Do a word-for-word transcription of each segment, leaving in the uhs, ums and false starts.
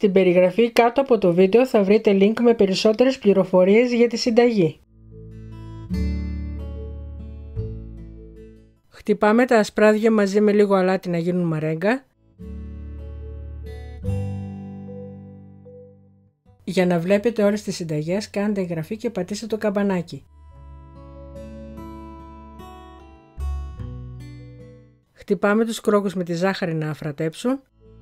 Στην περιγραφή κάτω από το βίντεο θα βρείτε link με περισσότερες πληροφορίες για τη συνταγή. Χτυπάμε τα ασπράδια μαζί με λίγο αλάτι να γίνουν μαρέγκα. Για να βλέπετε όλες τις συνταγές κάντε εγγραφή και πατήστε το καμπανάκι. Χτυπάμε τους κρόκους με τη ζάχαρη να αφρατέψουν.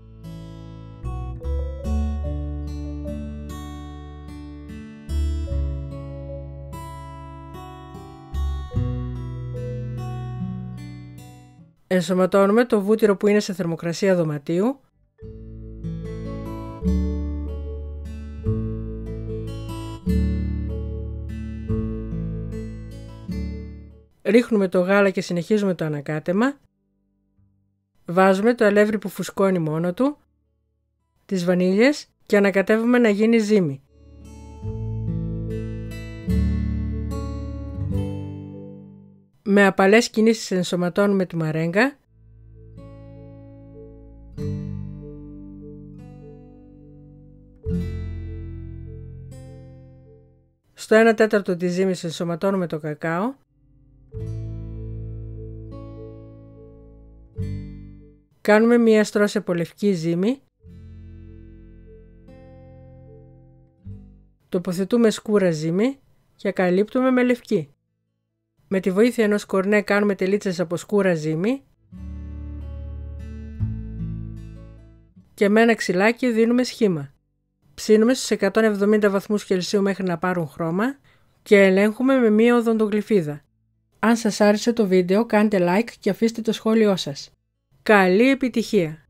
Ενσωματώνουμε το βούτυρο που είναι σε θερμοκρασία δωματίου. Ρίχνουμε το γάλα και συνεχίζουμε το ανακάτεμα. Βάζουμε το αλεύρι που φουσκώνει μόνο του, τις βανίλιες και ανακατεύουμε να γίνει ζύμη. Με απαλές κινήσεις ενσωματώνουμε τη μαρέγκα. Στο ένα τέταρτο της ζύμης ενσωματώνουμε το κακάο. Κάνουμε μία στρώση από λευκή ζύμη. Τοποθετούμε σκούρα ζύμη και καλύπτουμε με λευκή. Με τη βοήθεια ενός κορνέ κάνουμε τελίτσες από σκούρα ζύμη και με ένα ξυλάκι δίνουμε σχήμα. Ψήνουμε στους εκατόν εβδομήντα βαθμούς Κελσίου μέχρι να πάρουν χρώμα και ελέγχουμε με μία οδοντογλυφίδα. Αν σας άρεσε το βίντεο κάντε like και αφήστε το σχόλιο σας. Καλή επιτυχία!